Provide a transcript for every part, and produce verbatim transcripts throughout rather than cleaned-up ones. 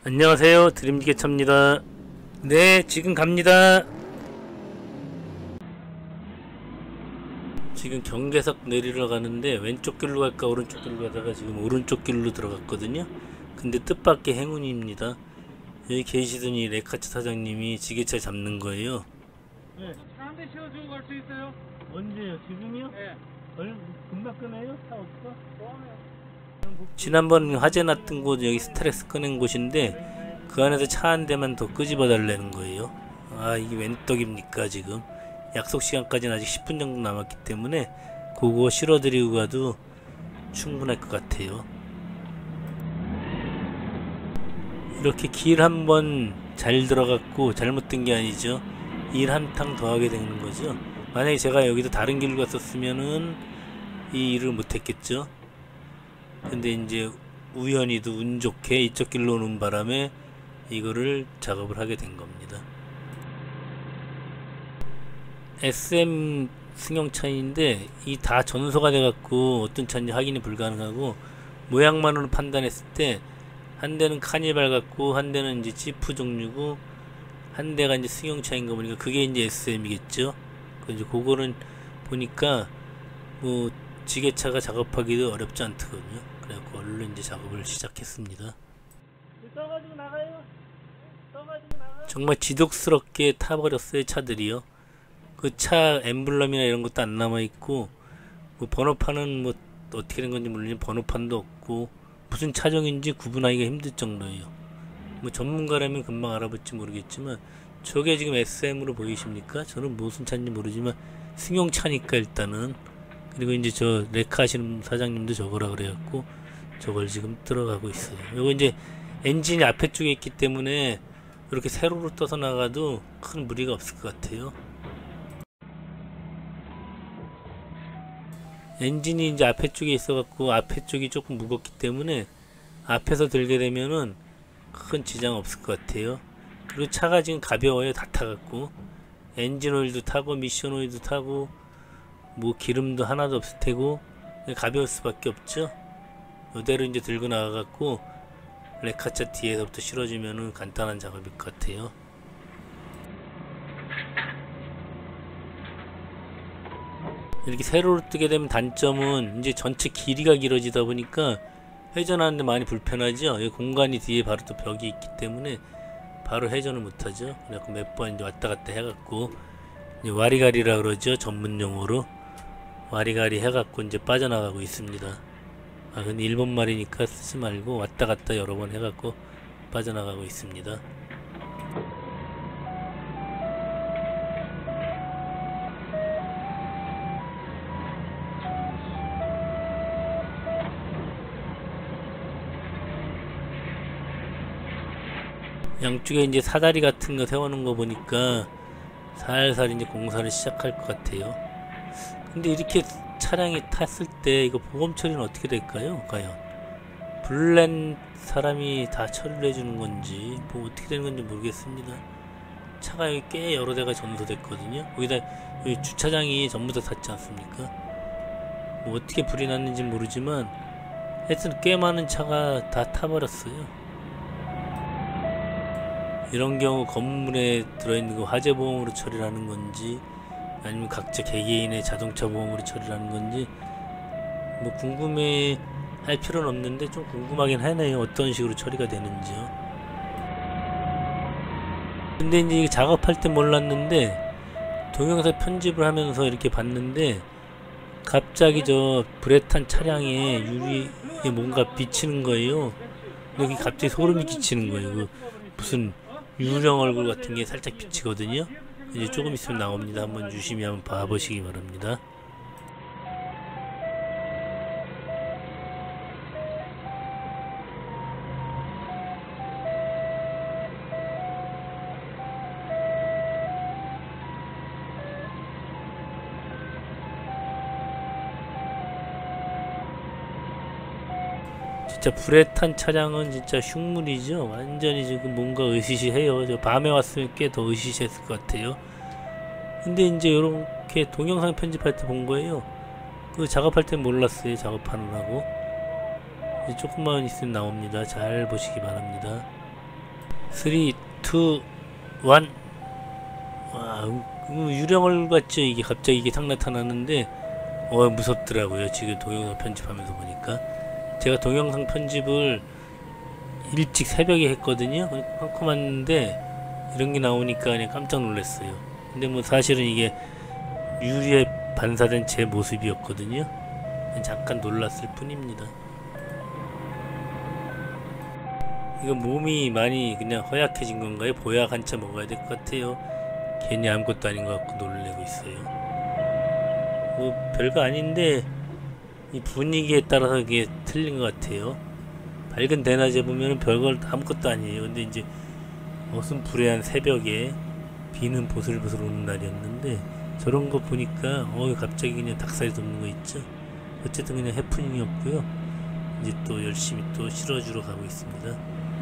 안녕하세요, 드림지게차입니다. 네, 지금 갑니다. 지금 경계석 내리러 가는데 왼쪽 길로 갈까 오른쪽 길로 가다가 지금 오른쪽 길로 들어갔거든요. 근데 뜻밖의 행운입니다. 여기 계시더니 레카차 사장님이 지게차 잡는 거예요. 네. 차 한 대 씌워주고 갈 수 있어요? 언제요? 지금요? 네. 얼 금방 끄네요? 차 없어? 좋아요. 지난번 화재 났던 곳 여기 스트레스 꺼낸 곳인데 그 안에서 차 한 대만 더 끄집어 달라는 거예요. 아, 이게 웬 떡입니까 지금. 약속 시간까지는 아직 십 분 정도 남았기 때문에 그거 실어드리고 가도 충분할 것 같아요. 이렇게 길 한번 잘 들어갔고 잘못된 게 아니죠. 일 한 탕 더 하게 되는 거죠. 만약에 제가 여기서 다른 길로 갔었으면은 이 일을 못했겠죠. 근데 이제 우연히도 운 좋게 이쪽 길로 오는 바람에 이거를 작업을 하게 된 겁니다. 에스엠 승용차인데 이 다 전소가 돼 갖고 어떤 차인지 확인이 불가능하고 모양만으로 판단했을 때 한 대는 카니발 같고 한 대는 이제 지프 종류고 한 대가 이제 승용차인 거 보니까 그게 이제 에스엠이겠죠. 이제 그거는 보니까 뭐 지게차가 작업하기도 어렵지 않더군요. 그래갖고 얼른 이제 작업을 시작했습니다. 떠가지고 나가요. 떠가지고 나가요. 정말 지독스럽게 타버렸어요, 차들이요. 그 차 엠블럼이나 이런 것도 안 남아있고, 뭐 번호판은 뭐 어떻게 된 건지 모르지만 번호판도 없고, 무슨 차종인지 구분하기가 힘들 정도예요. 뭐 전문가라면 금방 알아볼지 모르겠지만, 저게 지금 에스엠으로 보이십니까? 저는 무슨 차인지 모르지만, 승용차니까 일단은. 그리고 이제 저 레카 하시는 사장님도 저거라 그래갖고, 저걸 지금 들어가고 있어요. 요거 이제 엔진이 앞에 쪽에 있기 때문에, 이렇게 세로로 떠서 나가도 큰 무리가 없을 것 같아요. 엔진이 이제 앞에 쪽에 있어갖고 앞에 쪽이 조금 무겁기 때문에 앞에서 들게 되면은 큰 지장 없을 것 같아요. 그리고 차가 지금 가벼워요. 다 타갖고 엔진 오일도 타고 미션 오일도 타고 뭐 기름도 하나도 없을 테고 가벼울 수밖에 없죠. 이대로 이제 들고 나가갖고 레카차 뒤에서부터 실어주면은 간단한 작업일 것 같아요. 이렇게 세로로 뜨게 되면 단점은 이제 전체 길이가 길어지다 보니까 회전하는데 많이 불편하죠. 이 공간이 뒤에 바로 또 벽이 있기 때문에 바로 회전을 못하죠. 그래갖고 몇 번 이제 왔다 갔다 해갖고 이제 와리가리라 그러죠. 전문 용어로 와리가리 해갖고 이제 빠져나가고 있습니다. 아, 근데 일본 말이니까 쓰지 말고 왔다 갔다 여러 번 해갖고 빠져나가고 있습니다. 양쪽에 이제 사다리 같은 거 세우는 거 보니까 살살 이제 공사를 시작할 것 같아요. 근데 이렇게 차량이 탔을 때 이거 보험 처리는 어떻게 될까요? 과연 불낸 사람이 다 처리를 해주는 건지 뭐 어떻게 되는 건지 모르겠습니다. 차가 여기 꽤 여러 대가 전소됐거든요. 거기다 여기 주차장이 전부 다 탔지 않습니까? 뭐 어떻게 불이 났는지 모르지만 하여튼 꽤 많은 차가 다 타버렸어요. 이런 경우 건물에 들어있는 거 화재 보험으로 처리를 하는 건지 아니면 각자 개개인의 자동차 보험으로 처리를 하는 건지 뭐 궁금해 할 필요는 없는데 좀 궁금하긴 하네요. 어떤 식으로 처리가 되는지요. 근데 이제 작업할 때 몰랐는데 동영상 편집을 하면서 이렇게 봤는데 갑자기 저 불에 탄 차량에 유리에 뭔가 비치는 거예요. 여기 갑자기 소름이 끼치는 거예요. 그 무슨 유령 얼굴 같은 게 살짝 비치거든요. 이제 조금 있으면 나옵니다. 한번 유심히 한번 봐보시기 바랍니다. 진짜 불에 탄 차량은 진짜 흉물이죠. 완전히 지금 뭔가 으시시해요. 저 밤에 왔으면 꽤 더 으시시했을 것 같아요. 근데 이제 이렇게 동영상 편집할 때 본 거예요. 그 작업할 때 몰랐어요. 작업하느라고. 조금만 있으면 나옵니다. 잘 보시기 바랍니다. 삼, 이, 일. 와, 음, 유령얼 같죠? 이게 갑자기 이게 탁 나타나는데, 어, 무섭더라고요. 지금 동영상 편집하면서 보니까. 제가 동영상 편집을 일찍 새벽에 했거든요. 한컴 왔는데, 이런 게 나오니까 그냥 깜짝 놀랐어요. 근데 뭐 사실은 이게 유리에 반사된 제 모습이었거든요. 잠깐 놀랐을 뿐입니다. 이거 몸이 많이 그냥 허약해진 건가요? 보약 한차 먹어야 될 것 같아요. 괜히 아무것도 아닌 것 같고 놀래고 있어요. 뭐 별거 아닌데 이 분위기에 따라서 이게 틀린 것 같아요. 밝은 대낮에 보면 별거 아무것도 아니에요. 근데 이제 어슴푸레한 새벽에 비는 보슬보슬 오는 날이었는데 저런 거 보니까 어 갑자기 그냥 닭살이 돋는 거 있죠. 어쨌든 그냥 해프닝이었고요. 이제 또 열심히 또 실어주러 가고 있습니다.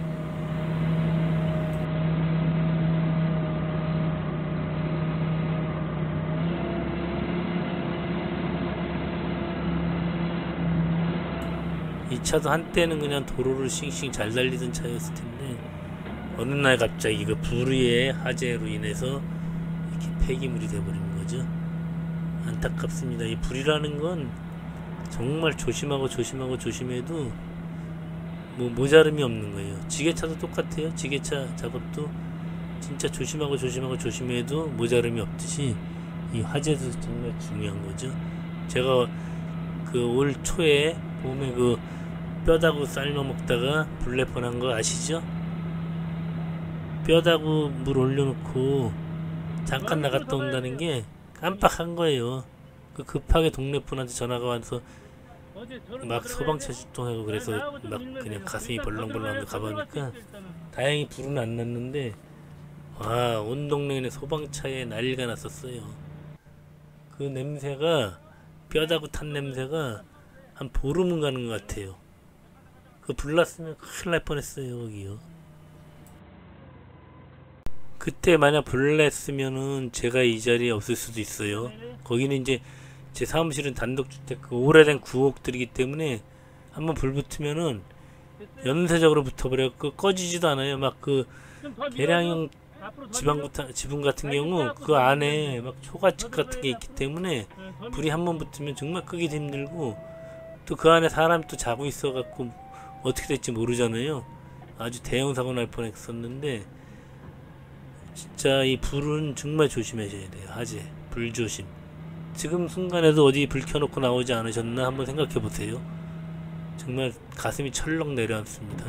이 차도 한때는 그냥 도로를 싱싱 잘 달리던 차였을 텐데 어느 날 갑자기 그 불의의 화재로 인해서 이렇게 폐기물이 돼버리는 거죠. 안타깝습니다. 이 불이라는 건 정말 조심하고 조심하고 조심해도 뭐 모자름이 없는 거예요. 지게차도 똑같아요. 지게차 작업도 진짜 조심하고 조심하고 조심해도 모자름이 없듯이 이 화재도 정말 중요한 거죠. 제가 그 올 초에 봄에 그 뼈다구 삶아 먹다가 불날 뻔한 거 아시죠? 뼈다구 물 올려놓고 잠깐 나갔다 온다는 게 깜빡한 거예요. 그 급하게 동네 분한테 전화가 와서 막 소방차 출동하고 그래서 막 그냥 가슴이 벌렁벌렁하면서 가보니까 다행히 불은 안 났는데 와, 온 동네에 소방차에 난리가 났었어요. 그 냄새가 뼈다구 탄 냄새가 한 보름은 가는 것 같아요. 그 불났으면 큰일 날 뻔했어요. 거기요. 그때 만약 불났으면은 제가 이 자리에 없을 수도 있어요. 거기는 이제 제 사무실은 단독주택 그 오래된 구옥들이기 때문에 한번 불 붙으면은 연쇄적으로 붙어버려서 꺼지지도 않아요. 막 그 계량형 지방, 지붕 같은 경우 그 안에 막 초가집 같은 게 있기 때문에 불이 한번 붙으면 정말 끄기도 힘들고 또 그 안에 사람이 또 자고 있어갖고 어떻게 될지 모르잖아요. 아주 대형 사고 날 뻔했었는데 진짜 이 불은 정말 조심하셔야 돼요. 화재, 불조심. 지금 순간에도 어디 불 켜놓고 나오지 않으셨나 한번 생각해 보세요. 정말 가슴이 철렁 내려앉습니다.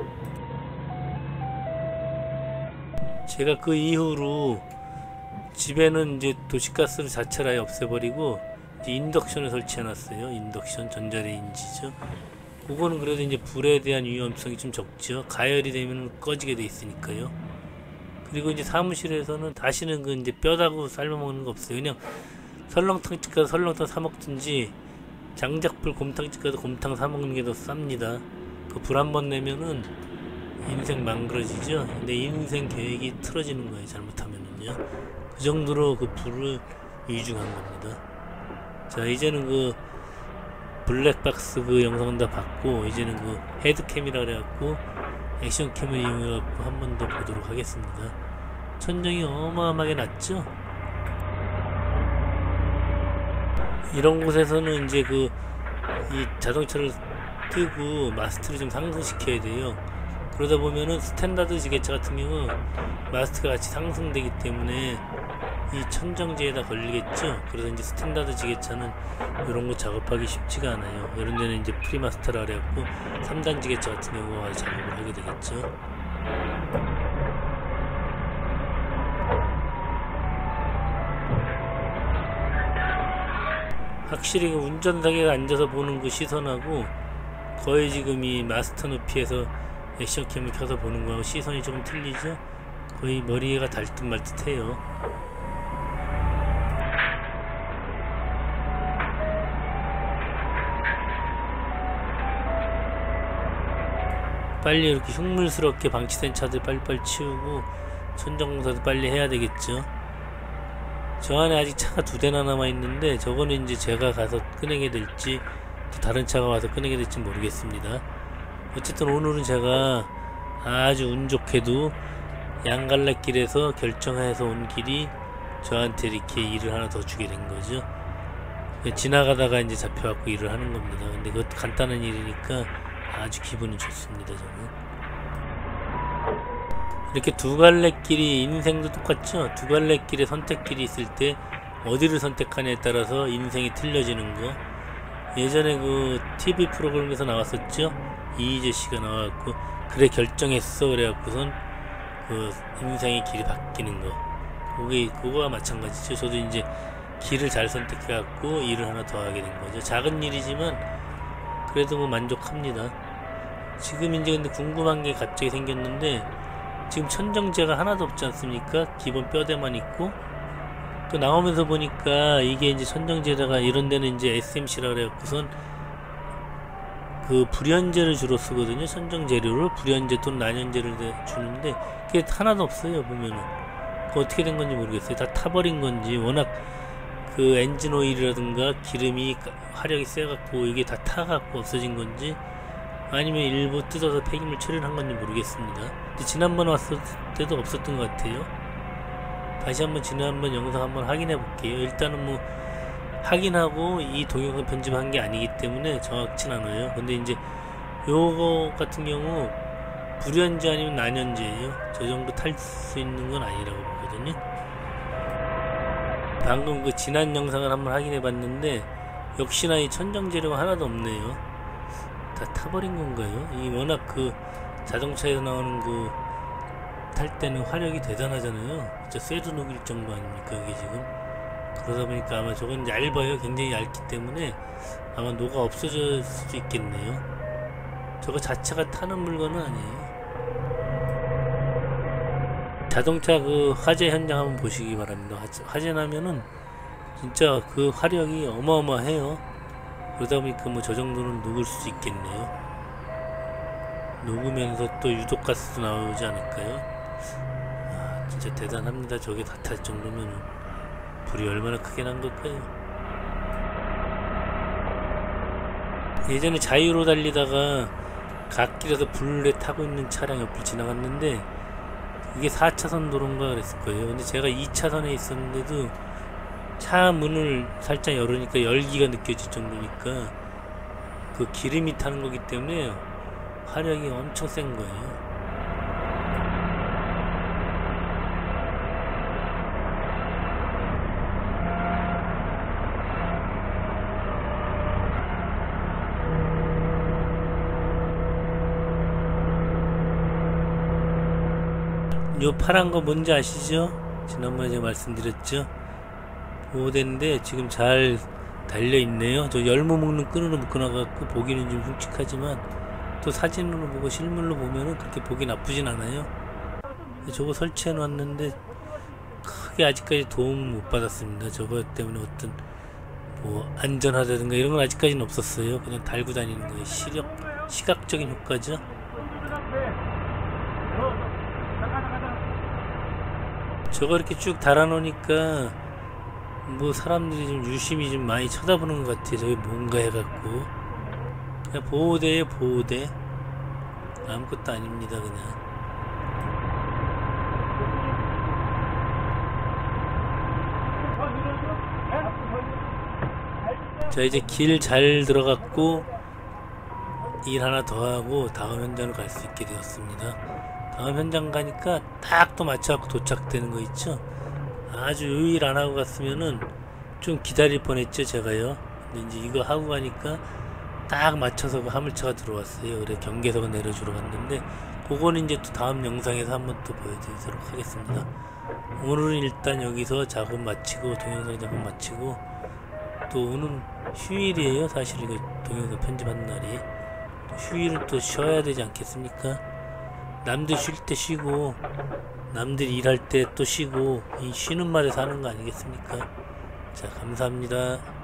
제가 그 이후로 집에는 이제 도시가스를 자체를 아예 없애버리고 이제 인덕션을 설치해놨어요. 인덕션 전자레인지죠. 그거는 그래도 이제 불에 대한 위험성이 좀 적죠. 가열이 되면 꺼지게 돼 있으니까요. 그리고 이제 사무실에서는 다시는 그 이제 뼈다구 삶아먹는 거 없어요. 그냥 설렁탕집 가서 설렁탕 사먹든지 장작불 곰탕집 가서 곰탕 사먹는 게 더 쌉니다. 그 불 한 번 내면은 인생 망그러지죠. 근데 인생 계획이 틀어지는 거예요. 잘못하면은요. 그 정도로 그 불을 위중한 겁니다. 자, 이제는 그 블랙박스 그 영상은 다 봤고 이제는 그 헤드캠이라 그래갖고 액션캠을 이용해갖고 한 번 더 보도록 하겠습니다. 천정이 어마어마하게 낮죠? 이런 곳에서는 이제 그 이 자동차를 뜨고 마스트를 좀 상승시켜야 돼요. 그러다 보면은 스탠다드 지게차 같은 경우 마스트가 같이 상승되기 때문에 이 천정지에다 걸리겠죠. 그래서 이제 스탠다드 지게차는 이런 거 작업하기 쉽지가 않아요. 이런 데는 이제 프리마스터라 그래갖고 삼 단 지게차 같은 경우가 작업을 하게 되겠죠. 확실히 그 운전석에 앉아서 보는 그 시선하고 거의 지금 이 마스터 높이에서 액션캠을 켜서 보는 거하고 시선이 조금 틀리죠? 거의 머리가 달 듯 말 듯 해요. 빨리 이렇게 흉물스럽게 방치된 차들 빨리빨리 치우고 천정공사도 빨리 해야 되겠죠. 저 안에 아직 차가 두 대나 남아있는데 저거는 이제 제가 가서 꺼내게 될지 또 다른 차가 와서 꺼내게 될지 모르겠습니다. 어쨌든 오늘은 제가 아주 운 좋게도 양갈래길에서 결정해서 온 길이 저한테 이렇게 일을 하나 더 주게 된 거죠. 지나가다가 이제 잡혀갖고 일을 하는 겁니다. 근데 그것도 간단한 일이니까 아주 기분이 좋습니다. 저는 이렇게 두 갈래 길이, 인생도 똑같죠. 두 갈래 길에 선택길이 있을 때 어디를 선택하냐에 따라서 인생이 틀려지는 거. 예전에 그 티비 프로그램에서 나왔었죠. 이희재 씨가 나와갖고 그래 결정했어 그래갖고선 그 인생의 길이 바뀌는 거. 그게 그거와 마찬가지죠. 저도 이제 길을 잘 선택해갖고 일을 하나 더 하게 된 거죠. 작은 일이지만 그래도 뭐 만족합니다. 지금 이제 근데 궁금한 게 갑자기 생겼는데, 지금 천정제가 하나도 없지 않습니까? 기본 뼈대만 있고, 또 나오면서 보니까 이게 이제 천정제다가 이런 데는 이제 에스엠씨라 그래갖고선 그 불연제를 주로 쓰거든요. 천정재료를 불연제 또는 난연제를 주는데 그게 하나도 없어요. 보면은 그 어떻게 된 건지 모르겠어요. 다 타버린 건지, 워낙 그 엔진 오일이라든가 기름이 화력이 세갖고 이게 다 타갖고 없어진 건지, 아니면 일부 뜯어서 폐기물 처리를 한 건지 모르겠습니다. 근데 지난번 왔을 때도 없었던 것 같아요. 다시 한번 지난번 영상 한번 확인해 볼게요. 일단은 뭐 확인하고 이 동영상 편집한 게 아니기 때문에 정확진 않아요. 근데 이제 요거 같은 경우 불연제 아니면 난연제예요. 저 정도 탈 수 있는 건 아니라고 보거든요. 방금 그 지난 영상을 한번 확인해 봤는데 역시나 이 천정재료가 하나도 없네요. 다 타버린 건가요? 이 워낙 그 자동차에서 나오는 그 탈 때는 화력이 대단하잖아요. 진짜 쇠도 녹일 정도 아닙니까 이게 지금. 그러다 보니까 아마 저건 얇아요. 굉장히 얇기 때문에 아마 녹아 없어질 수도 있겠네요. 저거 자체가 타는 물건은 아니에요. 자동차 그 화재 현장 한번 보시기 바랍니다. 화재 나면은 진짜 그 화력이 어마어마해요. 그러다 보니까 뭐 저 정도는 녹을 수 있겠네요. 녹으면서 또 유독가스도 나오지 않을까요? 아, 진짜 대단합니다. 저게 다 탈 정도면은 불이 얼마나 크게 난 걸까요? 예전에 자유로 달리다가 갓길에서 불에 타고 있는 차량 옆을 지나갔는데 이게 사 차선 도로인가 그랬을 거예요. 근데 제가 이 차선에 있었는데도 차 문을 살짝 열으니까 열기가 느껴질 정도니까 그 기름이 타는 거기 때문에 화력이 엄청 센 거예요. 요 파란 거 뭔지 아시죠? 지난번에 제가 말씀드렸죠? 보호대인데 지금 잘 달려있네요. 저 열무 먹는 끈으로 묶어놔갖고 보기는 좀 흉측하지만 또 사진으로 보고 실물로 보면은 그렇게 보기 나쁘진 않아요. 저거 설치해 놨는데 크게 아직까지 도움 못 받았습니다. 저거 때문에 어떤 뭐 안전하다든가 이런 건 아직까지는 없었어요. 그냥 달고 다니는 거예요. 시력, 시각적인 효과죠. 저거 이렇게 쭉 달아놓으니까 뭐 사람들이 좀 유심히 좀 많이 쳐다보는 것 같아요. 저게 뭔가 해갖고 그냥 보호대에 보호대, 아무것도 아닙니다. 그냥 자, 이제 길 잘 들어갔고 일 하나 더 하고 다음 현장을 갈 수 있게 되었습니다. 다음 현장 가니까 딱 또 맞춰갖고 도착되는 거 있죠. 아주 요 일 안 하고 갔으면은 좀 기다릴 뻔했죠 제가요. 근데 이제 이거 하고 가니까 딱 맞춰서 그 화물차가 들어왔어요. 그래 경계석을 내려주러 갔는데 그거는 이제 또 다음 영상에서 한번 또 보여드리도록 하겠습니다. 오늘은 일단 여기서 작업 마치고 동영상 작업 마치고, 또 오늘 휴일이에요. 사실 이거 동영상 편집하는 날이 휴일은 또 쉬어야 되지 않겠습니까? 남들 쉴 때 쉬고 남들이 일할 때 또 쉬고, 이 쉬는 말에 사는 거 아니겠습니까? 자, 감사합니다.